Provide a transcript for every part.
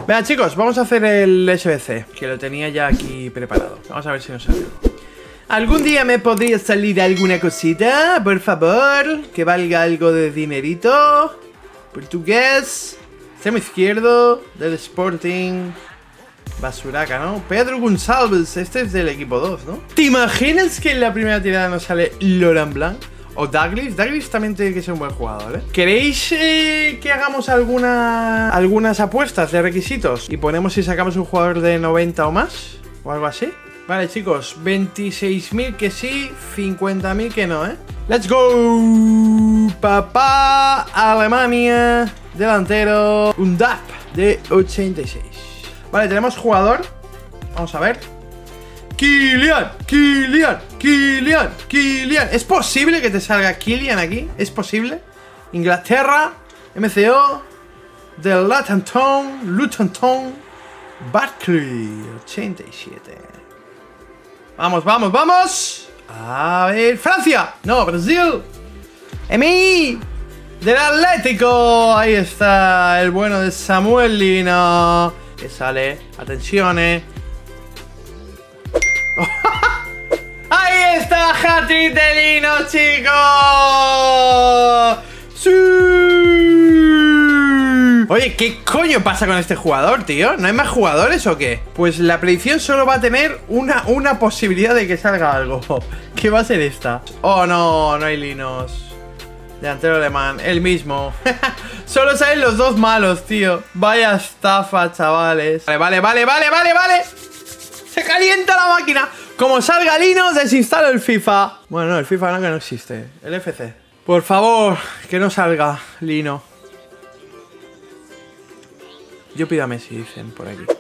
Venga, chicos, vamos a hacer el SBC, que lo tenía ya aquí preparado. Vamos a ver si nos sale algo. ¿Algún día me podría salir alguna cosita? Por favor, que valga algo de dinerito. Portugués. Extremo izquierdo del Sporting. Basuraca, ¿no? Pedro Gonçalves, este es del equipo 2, ¿no? ¿Te imaginas que en la primera tirada nos sale Laurent Blanc? O Douglas. Douglas también tiene que ser un buen jugador, ¿eh? ¿Queréis que hagamos algunas apuestas de requisitos? Y ponemos si sacamos un jugador de 90 o más, o algo así. Vale, chicos, 26.000 que sí, 50.000 que no, ¿eh? ¡Let's go! Papá, Alemania, delantero, un DAP de 86. Vale, tenemos jugador. Vamos a ver. Kylian. ¿Es posible que te salga Kylian aquí? ¿Es posible? Inglaterra, MCO, del Luton Town, Barkley, 87. Vamos. A ver, Francia. No, Brasil. Emi. Del Atlético. Ahí está el bueno de Samuel Lino. Que sale. Atención, Ahí está, hat-trick de Lino, chicos. ¡Sí! Oye, ¿qué coño pasa con este jugador, tío? ¿No hay más jugadores o qué? Pues la predicción solo va a tener una posibilidad de que salga algo. ¿Qué va a ser esta? Oh, no hay Linos. Delantero alemán, el mismo. Solo salen los dos malos, tío. Vaya estafa, chavales. Vale. Se calienta la máquina. Como salga Lino, desinstalo el FIFA. Bueno, no, el FIFA no, que no existe. El FC. Por favor, que no salga Lino. Yo pido a Messi, dicen por aquí.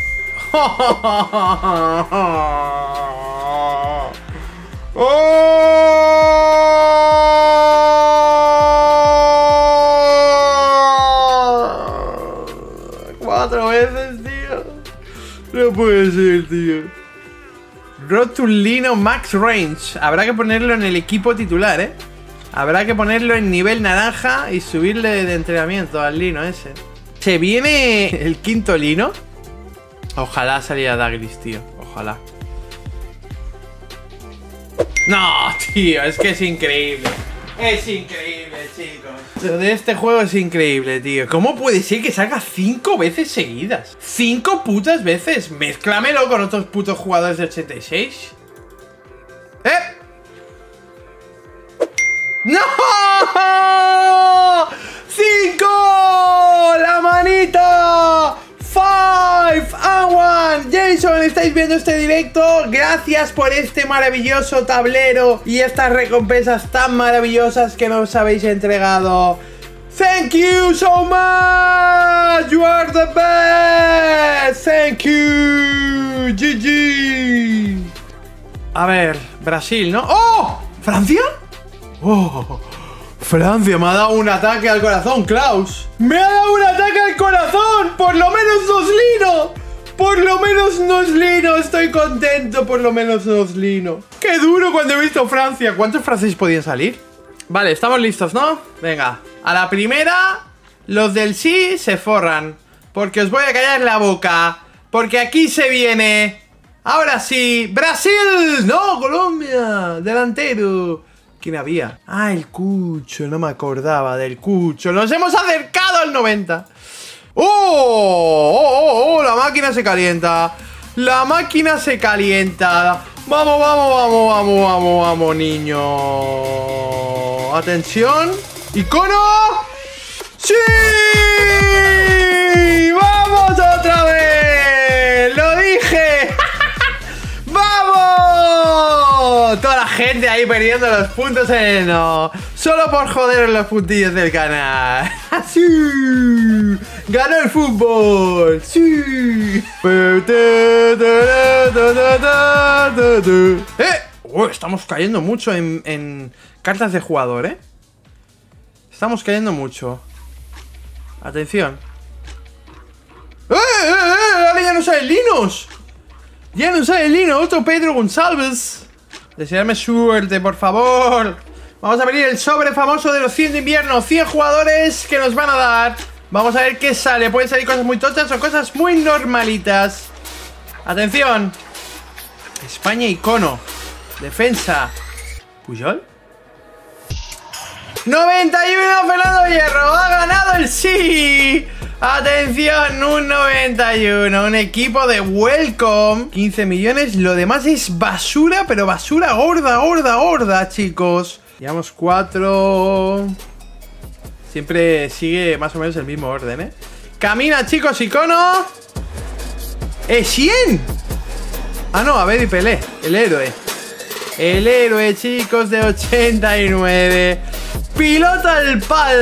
Cuatro veces, tío. No puede ser, tío. Rotulino Max Range. Habrá que ponerlo en el equipo titular, ¿eh? Habrá que ponerlo en nivel naranja y subirle de entrenamiento al Lino ese. ¿Se viene el quinto Lino? Ojalá saliera Douglas, tío. Ojalá. No, tío, es que es increíble. Es increíble, chicos. Lo de este juego es increíble, tío. ¿Cómo puede ser que salga 5 veces seguidas? 5 putas veces. Mézclamelo con otros putos jugadores de 86. ¡No! ¡5! ¡La manita! 5 and 1. Jason, estáis viendo este directo. Gracias por este maravilloso tablero y estas recompensas tan maravillosas que nos habéis entregado. Thank you so much. You are the best. Thank you. GG. A ver, Brasil, ¿no? ¡Oh! ¿Francia? ¡Oh! Francia me ha dado un ataque al corazón, Klaus. ¡Me ha dado un ataque al corazón! ¡Por lo menos nos Lino! ¡Por lo menos nos Lino! Estoy contento, por lo menos nos Lino. ¡Qué duro cuando he visto Francia! ¿Cuántos franceses podían salir? Vale, estamos listos, ¿no? Venga, a la primera, los del sí se forran. Porque os voy a callar la boca. Porque aquí se viene. Ahora sí, Brasil. No, Colombia, delantero. ¿Quién había? Ah, el Cucho, no me acordaba del Cucho. Nos hemos acercado al 90. ¡Oh! La máquina se calienta. La máquina se calienta. Vamos, niño. Atención. ¡Icono! ¡Sí! ¡Vamos otra vez! ¡Lo dije! ¡Vamos! Toda la gente ahí perdiendo los puntos en no. Solo por joder los puntillos del canal. ¡Sí! ¡Ganó el fútbol! ¡Sí! Estamos cayendo mucho en cartas de jugador, ¿eh? Estamos cayendo mucho. Atención. Ahora ya no sale Linos. Ya no sale Lino, otro Pedro Gonçalves. Desearme suerte, por favor. Vamos a abrir el sobre famoso de los 100 de invierno. 100 jugadores que nos van a dar Vamos a ver qué sale. Pueden salir cosas muy tochas o cosas muy normalitas. Atención. España icono. Defensa. Puyol. 91, Fernando Hierro. Ha ganado el sí. Atención, un 91. Un equipo de Welcome. 15 millones. Lo demás es basura, pero basura gorda, gorda, gorda, chicos. Llevamos 4. Siempre sigue más o menos el mismo orden, ¿eh? Camina, chicos, icono. ¡100! Ah, no, a ver y Pelé. El héroe. El héroe, chicos, de 89. Pilota al pal.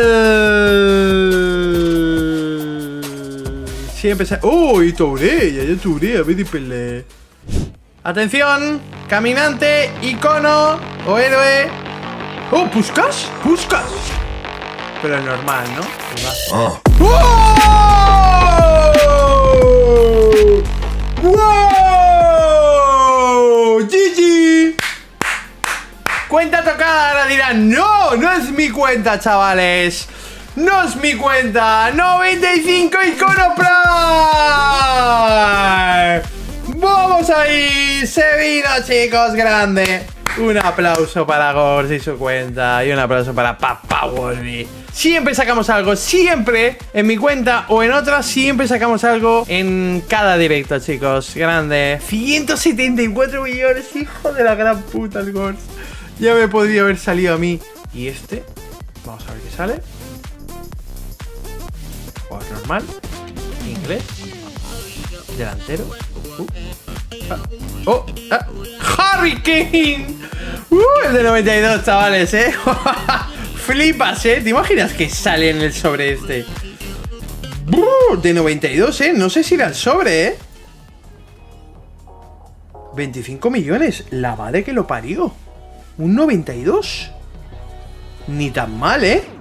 Siempre se... ¡Uy! Touré, ya Touré, a ver y Pelé. Atención. Caminante, icono o héroe. ¡Oh, Puskás! ¡Puskás! Pero es normal, ¿no? ¡Oh! ¡Wow! ¡GG! Cuenta tocada. Ahora dirán, no, no es mi cuenta, chavales. No es mi cuenta. 95 icono Prime. Vamos ahí. Se vino, chicos, grande. Un aplauso para Gors y su cuenta. Y un aplauso para Papa Wolby. Siempre sacamos algo, siempre. En mi cuenta o en otra, siempre sacamos algo en cada directo, chicos. Grande. 174 millones, hijo de la gran puta el Gors. Ya me podría haber salido a mí. Y este, vamos a ver qué sale. Jugador normal. Inglés. Delantero. Harry Kane. El de 92, chavales, Flipas, ¿Te imaginas que sale en el sobre este? De 92, No sé si era el sobre, 25 millones. La madre que lo parió. Un 92. Ni tan mal,